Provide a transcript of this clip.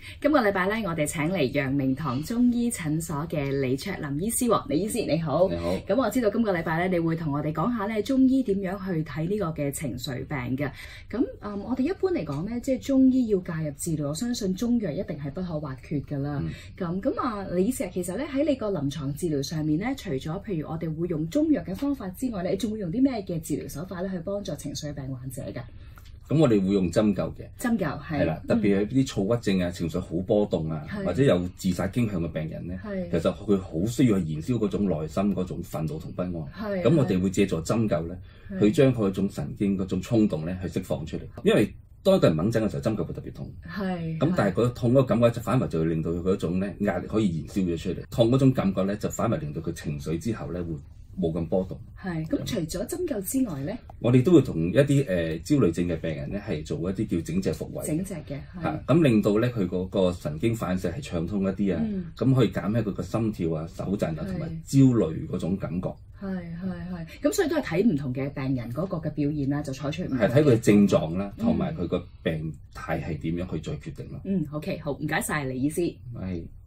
今個禮拜咧，我哋請嚟陽明堂中醫診所嘅李卓林醫師喎。李醫師你好， 你好。 咁我知道今個禮拜咧，你會同我哋講下咧中醫點樣去睇呢個嘅情緒病嘅。咁我哋一般嚟講咧，即係中醫要介入治療，我相信中藥一定係不可或缺㗎啦。咁李醫師其實咧喺你個臨床治療上面咧，除咗譬如我哋會用中藥嘅方法之外咧，你仲會用啲咩嘅治療手法咧去幫助情緒病患者㗎？ 咁我哋會用針灸嘅， 針灸係啦， 特別係啲躁鬱症啊、情緒好波動啊，或者有自殺傾向嘅病人咧，其實佢好需要去燃燒嗰種內心嗰種憤怒同不安。咁我哋會借助針灸咧，去將佢嗰種神經嗰種衝動咧去釋放出嚟。因為當一個人掹震嘅時候，針灸會特別痛。咁但係佢痛嗰個感覺就反而就會令到佢嗰種咧壓力可以燃燒咗出嚟。痛嗰種感覺咧就反而令到佢情緒之後咧會冇咁波動。咁除咗針灸之外咧，我哋都會同一啲焦慮症嘅病人咧係做一啲叫整脊復位。 整脊嘅咁令到咧佢嗰個神經反射係暢通一啲啊，咁可以減輕佢個心跳啊、手震啊同埋焦慮嗰種感覺。 咁所以都係睇唔同嘅病人嗰個嘅表現啦，就採取唔同嘅。 係睇佢嘅症狀啦，同埋佢個病態係點樣去再決定咯。 OK， 好，唔該晒李醫師。 係。